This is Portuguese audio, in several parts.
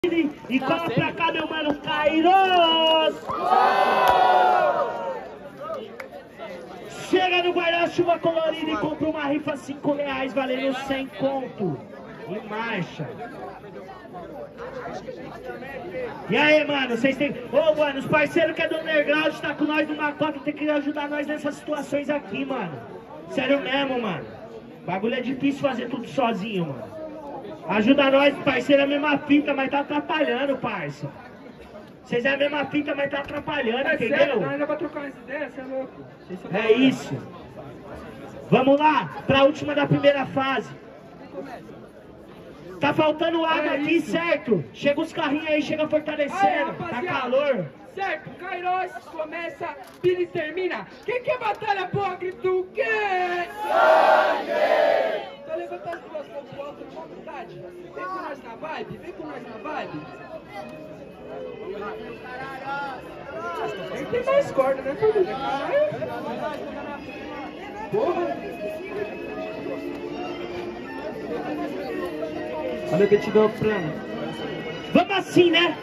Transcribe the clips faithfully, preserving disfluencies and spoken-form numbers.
E cola pra cá, meu mano, Kairos! Chega no guarda-chuva colorido e compra uma rifa cinco reais valendo cem conto. Em marcha. E aí, mano, vocês tem... Ô, oh, mano, os parceiros que é do Underground tá com nós numa cota, tem que ajudar nós nessas situações aqui, mano. Sério mesmo, mano. O bagulho é difícil fazer tudo sozinho, mano. Ajuda nós, parceiro, é a mesma fita, mas tá atrapalhando, parça. Vocês é a mesma fita, mas tá atrapalhando, é entendeu? Sério, não é pra trocar umas ideias, você é louco. É isso. Vamos lá, pra última da primeira fase. Tá faltando água é aqui, isso. Certo? Chega os carrinhos aí, chega fortalecendo. Aí, tá calor. Certo, Kairos começa, Billy termina. Quem quer batalha, porra, grita o quê? Sangue! Então levanta as duas mãos pro alto com vontade. Vem com nós na vibe, vem com nós na vibe. Nem tem mais corda, né, família? Porra! Olha que eu te dou o plano. Vamos assim, né?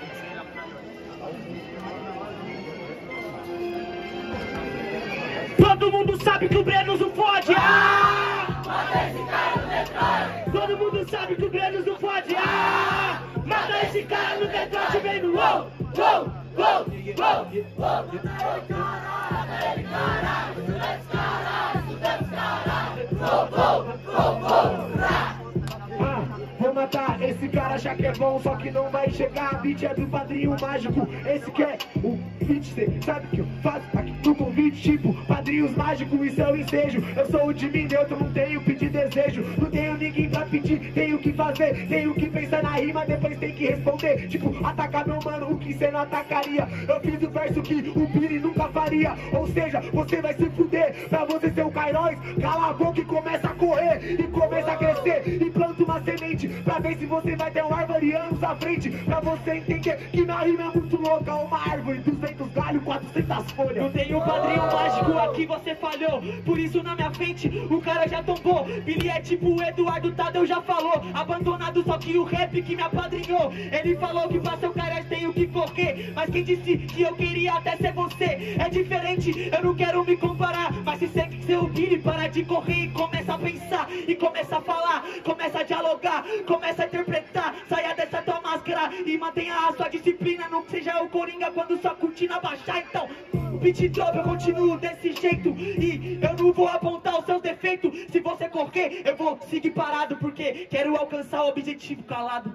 Todo mundo sabe que o Brenos não fode! Ah! Mata esse cara no Detroit! Todo mundo sabe que o Brenos não fode! Ah! Mata esse cara no Detroit! Vem no uou! Uou! Uou! Uou! Uou! Mata ele, caralho! Estuda esse caralho! Estuda esse caralho! Uou! Uou! Uou! Uou! Vou matar esse cara, já que é bom, só que não vai chegar. Beat é do padrinho mágico, esse que é o beat, cê sabe que eu faço aqui no convite, tipo padrinhos mágicos, isso é o ensejo. Eu sou o de mim neutro, não tenho pedir desejo, não tenho ninguém pra pedir, tenho que fazer, tenho que pensar na rima, depois tem que responder. Tipo, atacar meu mano, o que cê não atacaria. Eu fiz o verso que o Billy nunca faria, ou seja, você vai se fuder. Pra você ser o Kairos, cala a boca e começa a correr, e começa a crescer, e planta uma semente pra ver se você vai ter um árvore anos à frente. Pra você entender que minha rima é muito louca. Uma árvore, duzentos galhos, quatrocentas folhas. Não tem um padrinho mágico aqui, você falhou. Por isso na minha frente o cara já tombou. Billy é tipo o Eduardo Tadeu já falou. Abandonado só que o rap que me apadrinhou. Ele falou que pra ser o cara tenho que correr. Mas quem disse que eu queria até ser você? É diferente, eu não quero me comparar. Mas se você quer ser o Billy, para de correr e começa a pensar. E começa a falar, começa a dialogar, começa a interpretar, saia dessa tua máscara e mantenha a sua disciplina. Não seja o Coringa quando sua cortina baixar. Então, o beat drop eu continuo desse jeito e eu não vou apontar os seus defeitos. Se você correr, eu vou seguir parado, porque quero alcançar o objetivo calado.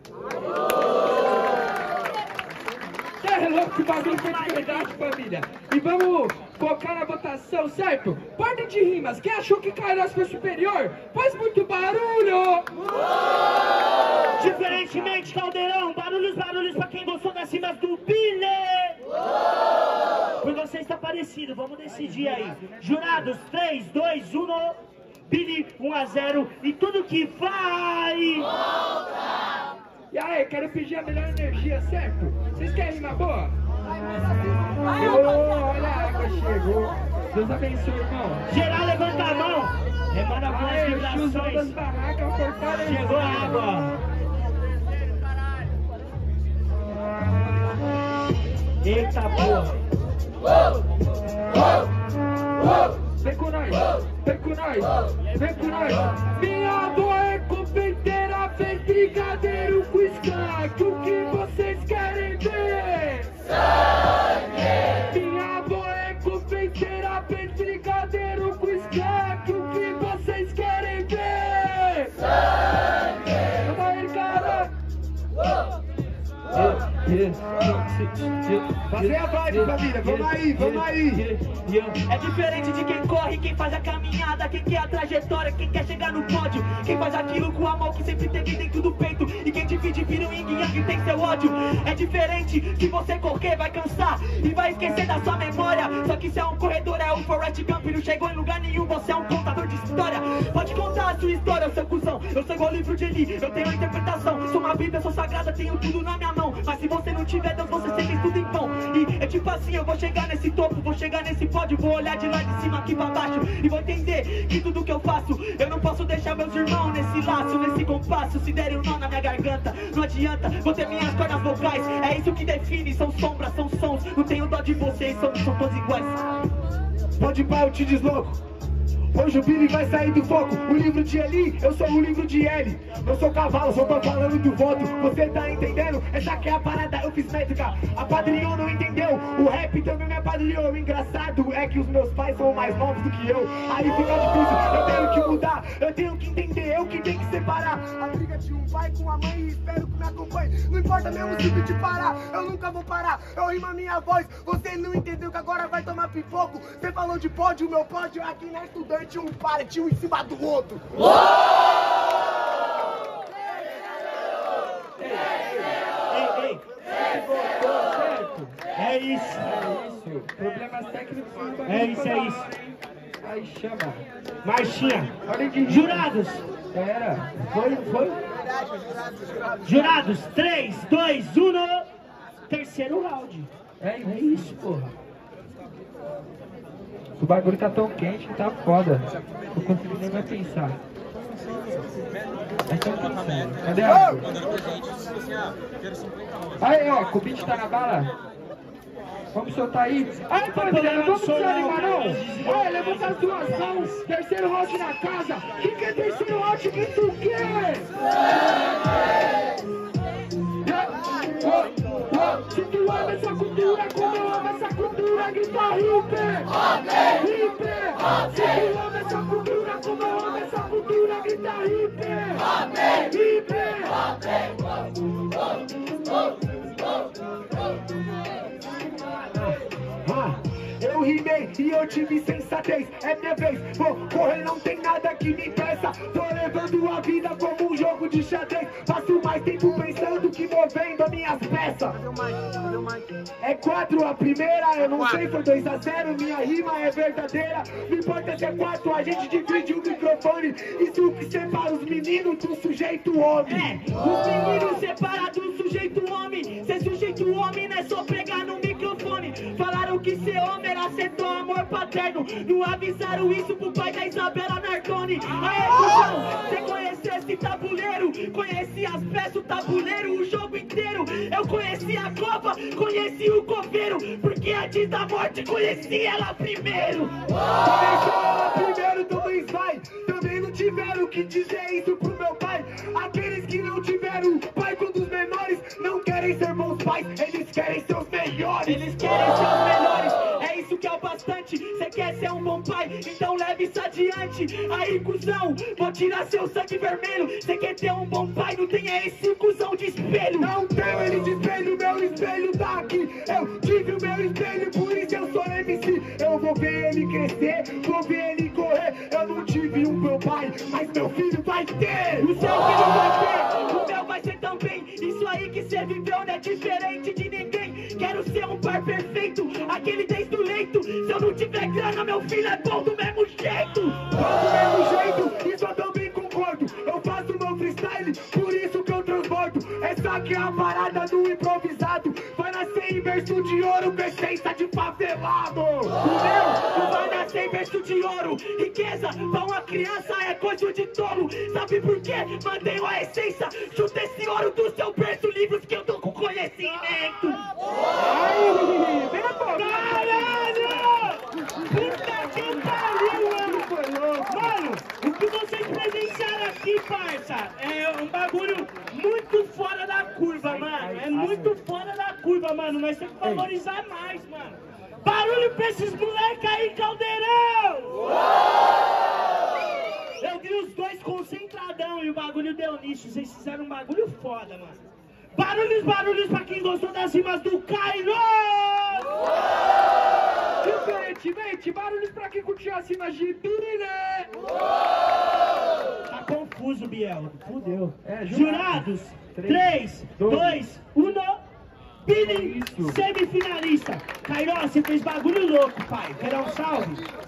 É louco, o bagulho foi de verdade, família. E vamos focar na votação, certo? Ordem de rimas. Quem achou que Kairos foi superior? Faz muito barulho! Diferentemente, Caldeirão, barulhos, barulhos pra quem gostou das rimas do Billy! Por você está parecido, vamos decidir aí. Jurados, três, dois, um, Billy um a zero e tudo que vai! Volta! E aí, quero pedir a melhor energia, certo? Vocês querem rima boa? Oh, olha a água, chegou. Deus abençoe, irmão. Geral, levanta a mão. Remanda algumas vibrações. Chegou a água. Eita porra. Vem com nós, vem com nós, vem com nós. Minha avó é confeiteira, fez brigadeiro com skunk. O que vocês querem ver? Sangue! Minha avó é confeiteira, fez brigadeiro com skunk. O que vocês querem ver? Sangue! Vamos aí, cara! Fazer a vibe, família, vamos aí, vamos aí. É diferente de quem corre, quem faz a caminhada, quem quer a trajetória, quem quer chegar no pódio, quem faz aquilo com amor que sempre teve dentro do peito, e quem divide vira um yin yang que tem seu ódio. É diferente, se você correr vai cansar e vai esquecer da sua memória. Só que se é um corredor, é um Forrest Gump, não chegou em lugar nenhum, você é um contador de história. Pode contar a sua história, seu cuzão, eu sou igual livro de Eli, eu tenho interpretação. Sou uma bíblia, sou sagrada, tenho tudo na minha mão, mas Se você não tiver Deus, você sempre tudo em vão. E é tipo assim, eu vou chegar nesse topo, vou chegar nesse pódio, vou olhar de lá de cima aqui pra baixo e vou entender que tudo que eu faço, eu não posso deixar meus irmãos nesse laço, nesse compasso. Se derem um nó na minha garganta, não adianta, vou ter minhas cordas vocais. É isso que define, são sombras, são sons. Não tenho dó de vocês, são, são todos iguais. Pode ir pra, eu te desloco. Hoje o Billy vai sair do foco. O livro de Eli, eu sou o livro de L. Eu sou cavalo, só tô falando do voto. Você tá entendendo? Essa aqui é a parada, eu fiz métrica. A padrinhou não entendeu, o rap também me apadrinhou. O engraçado é que os meus pais são mais novos do que eu. Aí fica difícil, eu tenho que mudar, eu tenho que entender, eu que tenho que separar a briga de um pai com a mãe e espero que me acompanhe. Não importa mesmo se te parar, eu nunca vou parar. Eu rimo a minha voz, você não entendeu que agora vai tomar pipoco. Você falou de pódio, o meu pódio aqui na estudante. Um partiu um em cima do outro. Uou! Ei, ei, certo? É isso. É isso. Problemas técnicos. É isso, é isso. Aí chama. Marchinha. Olha que Jurados. Era. Foi, foi? Jurados. três, dois, um. Terceiro round. É, é isso, porra. O bagulho tá tão quente que tá foda. Eu consigo nem mais pensar. Mas tão pensando. Cadê a água? Aí, ó, o beat tá na bala. Vamos soltar aí. Aí, rapaziada, vamos desanimar não? Aí, levanta as duas mãos. Terceiro round na casa. Quem quer terceiro round? Quem tu quer? Se tu ama essa cultura, como eu amo essa cultura, grita hiper! Hiper! Se tu ama essa cultura, como eu amo essa cultura, grita hiper! Hiper! Ah, eu rimei e eu tive sensatez, é minha vez, vou correr, não tem nada que me impeça. Tô levando a vida como um jogo de xadrez. Passo mais tempo pensando que movendo minhas peças. É quatro a primeira, eu não sei, foi dois a zero. Minha rima é verdadeira, não importa se é quatro, a gente divide o microfone. Isso que separa os meninos do sujeito homem. É, os meninos separam do sujeito homem. Ser sujeito homem não é só pegar no microfone. Falaram que ser homem era ser tão amor paterno. Não avisaram isso pro pai da Isabela Nardoni. Aê, cuzão, você conhece esse tabuleiro? Conheci as peças, o tabuleiro, o jogo inteiro. Eu conheci a Copa, conheci o coveiro. Porque antes da morte conheci ela primeiro. Conheci ela primeiro, também vai. Também não tiveram que dizer isso pro meu pai. Aqueles que não tiveram pai quando os menores não querem ser bons pais, eles querem ser os melhores. Eles querem ser os melhores, é isso que é o bastante. Cê quer ser um bom pai, então leve isso adiante. Aí, cuzão, vou tirar seu sangue vermelho. Cê quer ter um bom pai, não tenha esse cuzão de espelho. Não tenho ele de espelho, meu espelho tá aqui. Eu tive o meu espelho, por isso eu sou M C. Eu vou ver ele crescer, vou ver ele correr. Eu não tive um meu pai, mas meu filho vai ter. O seu filho vai ter, o meu vai ser também. Isso aí que cê viveu não é diferente de ninguém. Quero ser um pai perfeito, aquele desde o leito. Se eu não tiver grana, meu filho é bom do mesmo jeito. Bom do mesmo jeito, isso eu também concordo. Eu faço meu freestyle, por isso que eu transbordo. Essa aqui é a parada do improvisado. Vai nascer em berço de ouro com essência de favelado. O meu não vai nascer em berço de ouro. Riqueza pra uma criança é coisa de tolo. Sabe por quê? Mantenho a essência. Chuta esse ouro do seu berço, livros que eu tô com conhecimento. Aí, vem na boca. Caralho! Puta que pariu, mano! Mano, o que vocês presenciaram aqui, parça, é um bagulho muito fora da curva, mano. É muito fora da curva, mano. Nós temos que valorizar mais, mano. Barulho pra esses moleques aí, Caldeirão! Eu vi os dois concentradão e o bagulho deu nisso. Vocês fizeram um bagulho foda, mano. Barulhos, barulhos pra quem gostou das rimas do Cairo! Diferentemente, barulhos pra quem curtiu as rimas de Birine! Tá confuso, Biel. Fudeu. É, Jurados, Três, três, dois, um, Bini, Isso. semifinalista. Cairo, você fez bagulho louco, pai. Quer dar um salve?